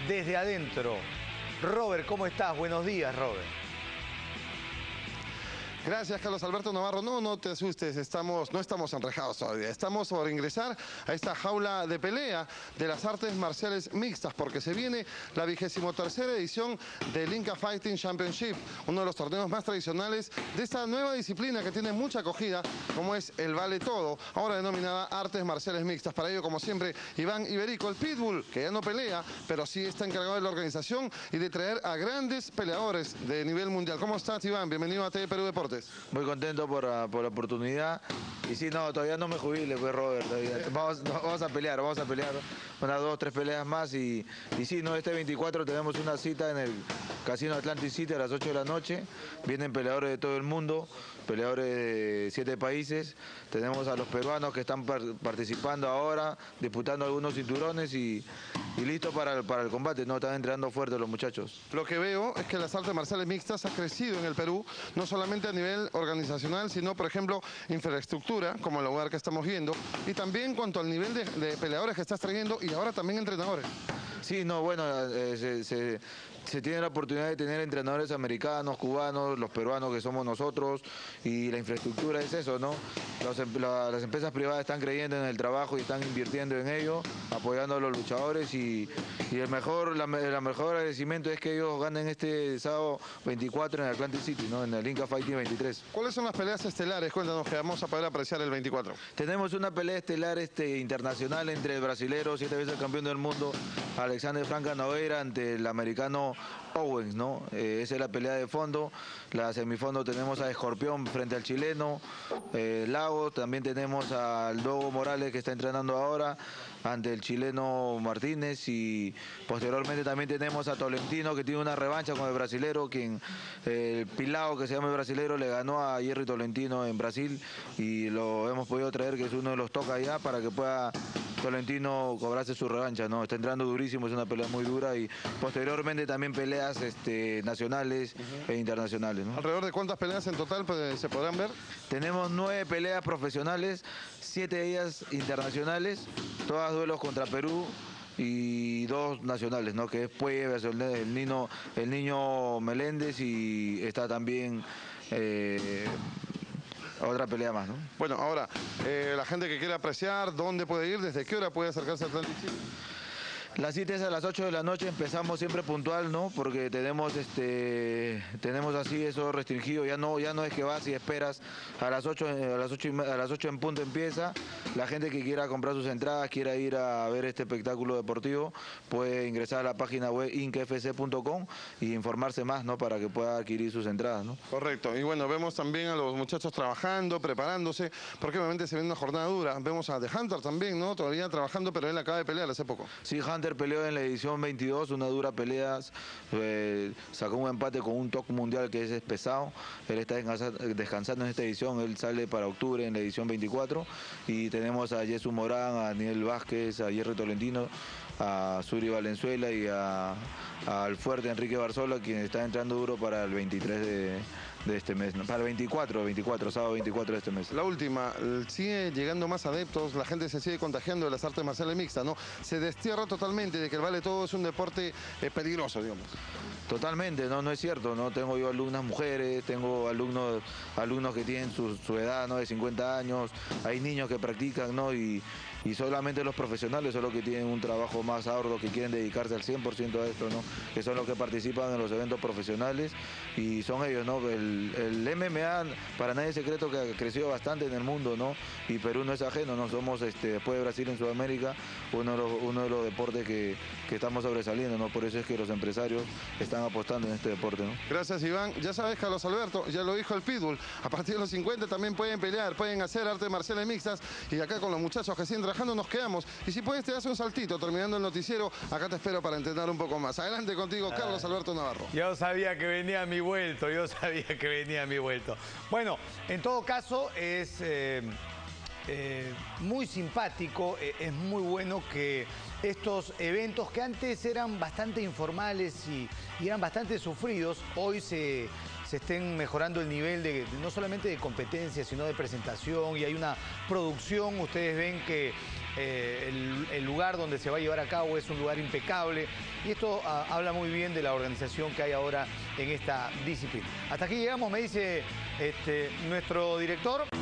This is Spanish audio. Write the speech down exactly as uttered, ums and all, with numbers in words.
desde adentro. Robert, ¿cómo estás? Buenos días, Robert. Gracias, Carlos Alberto Navarro. No, no te asustes, estamos, no estamos enrejados todavía. Estamos por ingresar a esta jaula de pelea de las artes marciales mixtas, porque se viene la vigésimo tercera edición del Inca Fighting Championship, uno de los torneos más tradicionales de esta nueva disciplina que tiene mucha acogida, como es el vale todo, ahora denominada artes marciales mixtas. Para ello, como siempre, Iván Iberico, el Pitbull, que ya no pelea, pero sí está encargado de la organización y de traer a grandes peleadores de nivel mundial. ¿Cómo estás, Iván? Bienvenido a T V Perú Deportes. Muy contento por, por la oportunidad. Y sí, no, todavía no me jubile, pues, Robert. Todavía. Vamos, vamos a pelear, vamos a pelear unas dos, tres peleas más. Y, y sí, no, este veinticuatro tenemos una cita en el Casino Atlantic City a las ocho de la noche. Vienen peleadores de todo el mundo, peleadores de siete países. Tenemos a los peruanos que están par participando ahora, disputando algunos cinturones y, y listos para el, para el combate. No, están entrenando fuerte los muchachos. Lo que veo es que las artes marciales mixtas ha crecido en el Perú, no solamente a nivel organizacional, sino, por ejemplo, infraestructura, como el lugar que estamos viendo, y también cuanto al nivel de, de peleadores que estás trayendo y ahora también entrenadores. Sí, no, bueno, eh, se, se, se tiene la oportunidad de tener entrenadores americanos, cubanos, los peruanos que somos nosotros, y la infraestructura es eso, ¿no? Los, la, las empresas privadas están creyendo en el trabajo y están invirtiendo en ello, apoyando a los luchadores, y, y el mejor, la, la mejor agradecimiento es que ellos ganen este sábado veinticuatro en Atlantic City, ¿no? En el Inca Fighting veintitrés. ¿Cuáles son las peleas estelares? Cuéntanos, que vamos a poder apreciar el veinticuatro. Tenemos una pelea estelar este, internacional entre el brasilero, siete veces campeón del mundo, Alexander Franca Nogueira, ante el americano Owens, ¿no? Eh, esa es la pelea de fondo. La semifondo tenemos a Escorpión frente al chileno, eh, Lago. También tenemos al Dogo Morales, que está entrenando ahora, ante el chileno Martínez. Y posteriormente también tenemos a Tolentino, que tiene una revancha con el brasilero, quien eh, el Pilao, que se llama el brasilero, le ganó a Jerry Tolentino en Brasil, y lo hemos podido traer, que es uno de los toca allá, para que pueda Tolentino cobrarse su revancha, ¿no? Está entrando durísimo, es una pelea muy dura, y posteriormente también peleas este, nacionales uh-huh. e internacionales, ¿no? ¿Alrededor de cuántas peleas en total pues, se podrán ver? Tenemos nueve peleas profesionales, siete de ellas internacionales, todas duelos contra Perú, y dos nacionales, ¿no? Que es Puebla, el niño, el niño Meléndez, y está también eh, otra pelea más, ¿no? Bueno, ahora, eh, la gente que quiera apreciar, ¿dónde puede ir? ¿Desde qué hora puede acercarse a Atlantic City? La cita es a las ocho de la noche, empezamos siempre puntual, ¿no? Porque tenemos este tenemos así eso restringido, ya no ya no es que vas y esperas, a las ocho, a las ocho, a las ocho en punto empieza. La gente que quiera comprar sus entradas, quiera ir a ver este espectáculo deportivo, puede ingresar a la página web inca f c punto com y informarse más, ¿no? Para que pueda adquirir sus entradas, ¿no? Correcto. Y bueno, vemos también a los muchachos trabajando, preparándose, porque obviamente se viene una jornada dura. Vemos a The Hunter también, ¿no? Todavía trabajando, pero él acaba de pelear hace poco. Sí, Hunter peleó en la edición veintidós, una dura pelea, eh, sacó un empate con un top mundial que es pesado. Él está descansando en esta edición, él sale para octubre en la edición veinticuatro, y tenemos a Jesús Morán, a Daniel Vázquez, a Jerry Tolentino, a Suri Valenzuela y a, a al fuerte Enrique Barzola, quien está entrando duro para el veintitrés de, de este mes, ¿no? Para el veinticuatro, veinticuatro, sábado veinticuatro de este mes. La última, sigue llegando más adeptos, la gente se sigue contagiando de las artes marciales mixtas, ¿no? Se destierra totalmente de que el vale todo es un deporte eh, peligroso, digamos. Totalmente, no, no es cierto, ¿no? Tengo yo alumnas mujeres, tengo alumnos, alumnos que tienen su, su edad, ¿no? De cincuenta años, hay niños que practican, ¿no? Y, y solamente los profesionales son los que tienen un trabajo más arduo, que quieren dedicarse al cien por ciento a esto, ¿no? Que son los que participan en los eventos profesionales, y son ellos, ¿no? El, el M M A, para nadie es secreto que ha crecido bastante en el mundo, ¿no? Y Perú no es ajeno, ¿no? Somos, este, después de Brasil en Sudamérica, uno de los, uno de los deportes que, que estamos sobresaliendo, ¿no? Por eso es que los empresarios están apostando en este deporte, ¿no? Gracias, Iván. Ya sabes, Carlos Alberto, ya lo dijo el Pitbull, a partir de los cincuenta también pueden pelear, pueden hacer artes marciales mixtas, y acá con los muchachos que siguen trabajando nos quedamos. Y si puedes, te das un saltito terminando el noticiero, acá te espero para entrenar un poco más. Adelante contigo, Carlos Alberto Navarro. Yo sabía que venía mi vuelto, yo sabía que venía mi vuelto. Bueno, en todo caso, es eh, eh, muy simpático, eh, es muy bueno que estos eventos que antes eran bastante informales y, y eran bastante sufridos, hoy se, se estén mejorando el nivel de, no solamente de competencia, sino de presentación, y hay una producción. Ustedes ven que eh, el, el lugar donde se va a llevar a cabo es un lugar impecable, y esto a, habla muy bien de la organización que hay ahora en esta disciplina. Hasta aquí llegamos, me dice este, nuestro director.